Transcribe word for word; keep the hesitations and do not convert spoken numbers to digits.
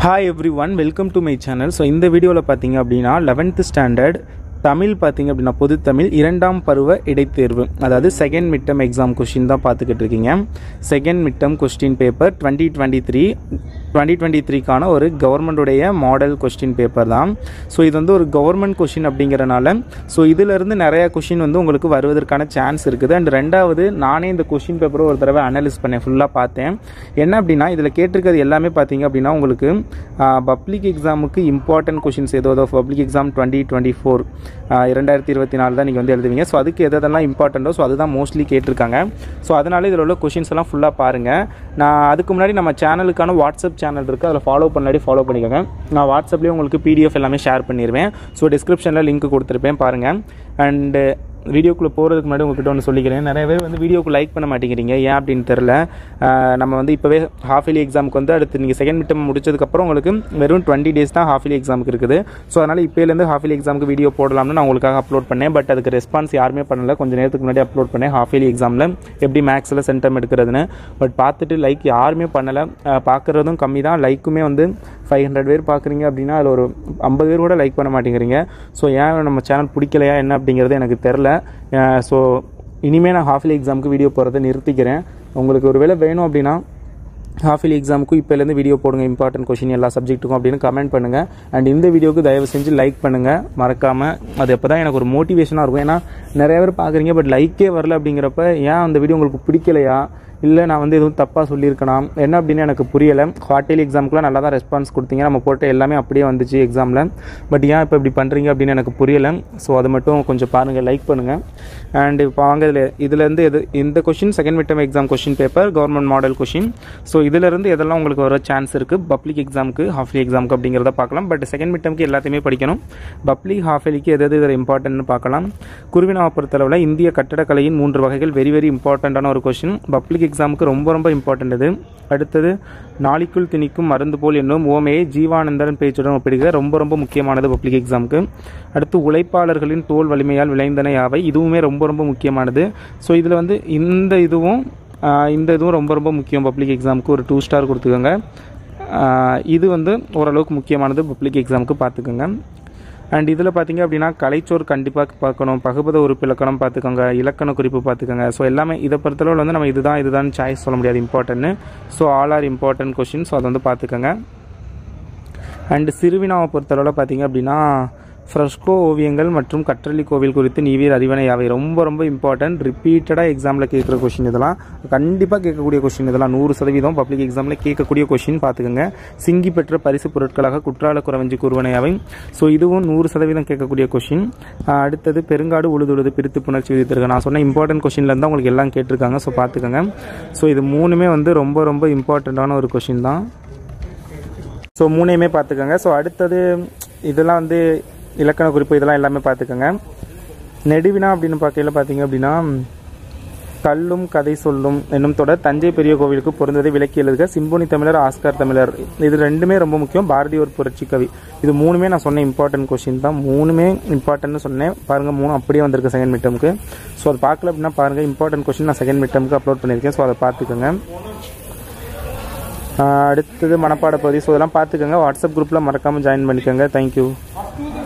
Hi everyone, welcome to my channel. So இந்த வீடியோல பாத்தீங்க அப்படினா eleventh standard தமிழ் பாத்தீங்க அப்படினா பொது தமிழ் இரண்டாம் பருவ இடைத்தேர்வு அதாவது second mid term exam question தான் பாத்துக்கிட்டு இருக்கீங்க. Second mid term question paper twenty twenty-three twenty twenty-three கான ஒரு கவர்மெண்ட் உடைய மாடல் क्वेश्चन பேப்பர் தான். சோ இது வந்து ஒரு கவர்மெண்ட் क्वेश्चन அப்படிங்கறனால சோ இதில இருந்து நிறைய क्वेश्चन வந்து உங்களுக்கு வருவதற்கான சான்ஸ் இருக்குது. and ரெண்டாவது நானே இந்த क्वेश्चन பேப்பரை ஒரு தடவை அனலைஸ் பண்ணேன், ஃபுல்லா பார்த்தேன். என்ன அப்படினா இதுல கேட்டிருக்கிறது எல்லாமே பாத்தீங்க அப்படினா உங்களுக்கு பப்ளிக் எக்ஸாமுக்கு இம்பார்ட்டன்ட் क्वेश्चंस ஏதோ பப்ளிக் எக்ஸாம் twenty twenty-four இரண்டாயிரத்து இருபத்தி நாலு தான் நீங்க வந்து எழுதுவீங்க. சோ அதுக்கு எதெல்லாம் இம்பார்ட்டன்ட்டோ சோ அதுதான் மோஸ்ட்லி கேட்டிருக்காங்க. சோ அதனால இதல உள்ள क्वेश्चंस எல்லாம் ஃபுல்லா பாருங்க. நான் அதுக்கு முன்னாடி நம்ம சேனலுக்கான வாட்ஸ்அப் சேனல் இருக்கு, அதல ஃபாலோ பண்ணாடி ஃபாலோ பண்ணிக்கங்க. நான் வாட்ஸ்அப்லயே உங்களுக்கு P D F எல்லாமே ஷேர் பண்ணிடுவேன். சோ டிஸ்கிரிப்ஷன்ல லிங்க் கொடுத்திருப்பேன் பாருங்க. and வீடியோக்குள்ள போறதுக்கு முன்னாடி உங்ககிட்ட ஒன்னு சொல்லிக்கிறேன். நிறைய பேர் வந்து வீடியோக்கு லைக் பண்ண மாட்டேங்கிறீங்க, ஏன் அப்படினு தெரியல. நம்ம வந்து இப்பவே ஹாஃப் இயர்லி எக்ஸாமுக்கு வந்து அடுத்து நீங்க செகண்ட் மிட் டர்ம் முடிச்சதுக்கு அப்புறம் உங்களுக்கு வெறும் twenty டேஸ் தான் ஹாஃப் இயர்லி எக்ஸாமுக்கு இருக்குது. சோ அதனால இப்பையில இருந்து ஹாஃப் இயர்லி எக்ஸாமுக்கு வீடியோ போடலாம்னு நான் உங்களுக்காக அப்லோட் பண்ணேன். பட் அதுக்கு ரெஸ்பான்ஸ் யாருமே பண்ணல. கொஞ்ச நேரத்துக்கு முன்னாடி அப்லோட் பண்ணேன் ஹாஃப் இயர்லி எக்ஸாம்ல எப்படி மேக்ஸ்ல சென்டம் எடுக்கிறதுன்னு. பட் பார்த்துட்டு லைக் யாருமே பண்ணல, பார்க்கறதும் கம்மி தான். லைக்குமே வந்து five hundred பேர் பார்க்குறீங்க அப்படின்னா அதில் ஒரு ஐம்பது பேர் கூட லைக் பண்ண மாட்டேங்கிறீங்க. ஸோ ஏன் நம்ம சேனல் பிடிக்கலையா என்ன அப்படிங்கிறது எனக்கு தெரில. ஸோ இனிமேல் நான் ஹாஃப் இயர்லி எக்ஸாமுக்கு வீடியோ போகிறத நிறுத்திக்கிறேன். உங்களுக்கு ஒரு வேளை வேணும் அப்படின்னா ஹாஃப் இயர்லி எக்ஸாமுக்கு இப்போலேருந்து வீடியோ போடுங்க, இம்பார்ட்டன்ட் क्वेश्चन எல்லா சப்ஜெக்ட்டுக்கும் அப்படின்னு கமெண்ட் பண்ணுங்கள். அண்ட் இந்த வீடியோக்கு தயவு செஞ்சு லைக் பண்ணுங்கள் மறக்காமல். அது எப்போ தான் எனக்கு ஒரு மோட்டிவேஷனாக இருக்கும். ஏன்னா நிறைய பேர் பார்க்குறீங்க பட் லைக்கே வரல அப்படிங்கிறப்ப ஏன் அந்த வீடியோ உங்களுக்கு பிடிக்கலையா, இல்லை நான் வந்து எதுவும் தப்பாக சொல்லியிருக்கணும் என்ன அப்படின்னு எனக்கு புரியலை. குவார்ட்டர்லி எக்ஸாமுக்குலாம் நல்லா தான் ரெஸ்பான்ஸ் கொடுத்தீங்க, நம்ம போட்ட எல்லாமே அப்படியே வந்துச்சு எக்ஸாமில். பட் ஏன் இப்போ இப்படி பண்ணுறீங்க அப்படின்னு எனக்கு புரியலை. ஸோ அதை மட்டும் கொஞ்சம் பாருங்கள், லைக் பண்ணுங்கள். அண்ட் இப்போ வாங்க இதில் இதுலேருந்து எது இந்த question second mid term exam question paper government model question. So இதிலேருந்து எதெல்லாம் உங்களுக்கு வர சான்ஸ் இருக்குது பப்ளிக் எக்ஸாமுக்கு ஹாஃப் இயர்லி எக்ஸாமுக்கு அப்படிங்கிறத பார்க்கலாம். பட் செகண்ட் மிட் டர்முக்கு எல்லாத்தையுமே படிக்கணும். பப்ளிக் ஹாஃப் இயர்லிக்கு எது எது இதில் இம்பார்ட்டன்ட்னு பார்க்கலாம். குருவினாவை பொறுத்தளவில் இந்திய கட்டடக்கலையின் மூன்று வகைகள் வெரி வெரி இம்பார்ட்டண்ட்டான ஒரு கொஷின். பப்ளிக் எக்ஸாமுக்கு ரொம்ப ரொம்ப இம்பார்ட்டன்ட் இது. அடுத்தது நாளிக்குள் திணிக்கும் மருந்து போல் என்னும் ஓமையை ஜீவானந்தரன் பேச்சுடன் ஒப்பிடுக ரொம்ப ரொம்ப முக்கியமானது பப்ளிக் எக்ஸாமுக்கு. அடுத்து உழைப்பாளர்களின் தோல் வலிமையால் விளைந்தன யாவை, இதுவுமே ரொம்ப ரொம்ப முக்கியமானது. ஸோ இதில் வந்து இந்த இதுவும் இந்த இதுவும் ரொம்ப ரொம்ப முக்கியம் பப்ளிக் எக்ஸாமுக்கு. ஒரு டூ ஸ்டார் கொடுத்துக்கோங்க. இது வந்து ஓரளவுக்கு முக்கியமானது பப்ளிக் எக்ஸாமுக்கு பார்த்துக்கோங்க. அண்ட் இதில் பார்த்தீங்க அப்படின்னா கலைச்சோர் கண்டிப்பாக பார்க்கணும், பகுபத உறுப்பு இலக்கணம் பார்த்துக்கோங்க, இலக்கண குறிப்பு பார்த்துக்கோங்க. ஸோ எல்லாமே இதை பொறுத்தளவில் வந்து நம்ம இதுதான் இதுதான் சாய்ஸ் சொல்ல முடியாது இம்பார்ட்டன்ட்னு. So all are important question. So அதை வந்து பார்த்துக்கோங்க. அண்ட் சிறுவினாவை பொறுத்தளவில் பார்த்தீங்க அப்படின்னா ஃப்ரெஸ்கோ ஓவியங்கள் மற்றும் கற்றலி கோவில் குறித்து நீவீர் அறிவனை யாவை ரொம்ப ரொம்ப இம்பார்ட்டன்ட். ரிப்பீட்டடாக எக்ஸாமில் கேட்குற கொஷின் இதெல்லாம், கண்டிப்பாக கேட்கக்கூடிய கொஷின் இதெல்லாம். நூறு சதவீதம் பப்ளிக் எக்ஸாமில் கேட்கக்கூடிய கொஷின் பார்த்துக்கோங்க. சிங்கி பெற்ற பரிசு பொருட்களாக குற்றால குறவஞ்சி கூறுவனை யாவை. ஸோ இதுவும் நூறு சதவீதம் கேட்கக்கூடிய கொஷின். அடுத்தது பெருங்காடு உழுதுழுது பிரித்து புணர்ச்சி விதித்திருக்க நான் சொன்ன இம்பார்ட்டன்ட் கொஷின்லேருந்து தான் உங்களுக்கு எல்லாம் கேட்டிருக்காங்க. ஸோ பார்த்துக்கோங்க. ஸோ இது மூணுமே வந்து ரொம்ப ரொம்ப இம்பார்ட்டண்ட்டான ஒரு கொஷின் தான். ஸோ மூணையுமே பார்த்துக்கோங்க. ஸோ அடுத்தது இதெல்லாம் வந்து இலக்கண குறிப்பு இதெல்லாம் எல்லாமே பார்த்துக்கோங்க. நெடுவினா அப்படின்னு பார்க்கையில் பார்த்தீங்க அப்படின்னா கல்லும் கதை சொல்லும் என்னும் தொடர் தஞ்சை பெரிய கோவிலுக்கு பொருந்ததை விளக்கி எழுதுக சிம்பொனி தமிழர் ஆஸ்கார் தமிழர். இது ரெண்டுமே ரொம்ப முக்கியம். பாரதி ஒரு புரட்சி கவி. இது மூணுமே நான் சொன்ன இம்பார்ட்டன்ட் கொஸ்டின் தான். மூணுமே இம்பார்ட்டன்ட்னு சொன்னேன் பாருங்கள். மூணு அப்படியே வந்திருக்கு செகண்ட் மிட் டர்முக்கு. ஸோ அது பார்க்கல அப்படின்னா பாருங்கள், இம்பார்ட்டன்ட் கொஸ்டின் நான் செகண்ட் மிட் டர்முக்கு அப்லோட் பண்ணியிருக்கேன். ஸோ அதை பார்த்துக்கோங்க. அடுத்தது மனப்பாட பகுதி. ஸோ இதெல்லாம் பார்த்துக்கோங்க. வாட்ஸ்அப் குரூப்பில் மறக்காமல் ஜாயின் பண்ணிக்கோங்க. தேங்க்யூ.